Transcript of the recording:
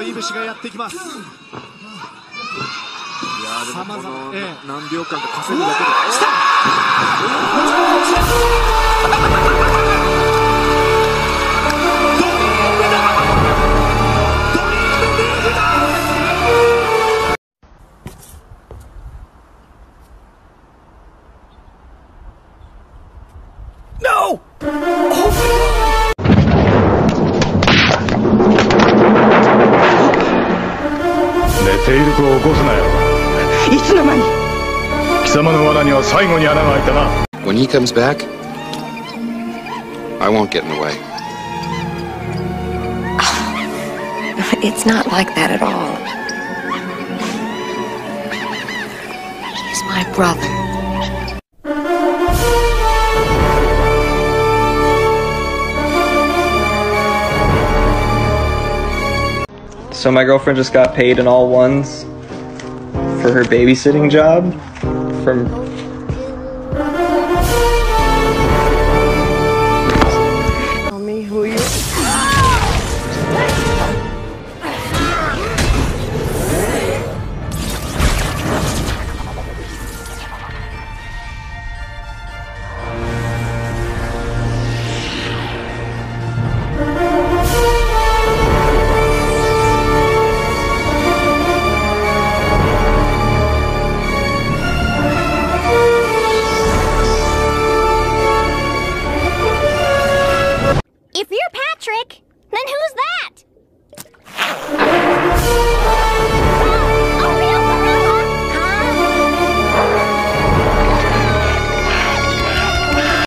度いぶしがやってきます。いやでもこの何秒間か稼ぐだけで。 来た。 寝ている子を起こすなよ。 いつの間に。 貴様の罠には最後に穴が開いたな。 When he comes back, I won't get in the way. It's not like that at all. He's my brother. So my girlfriend just got paid in all ones for her babysitting job from... Tell me who you... If you're Patrick, then who's that?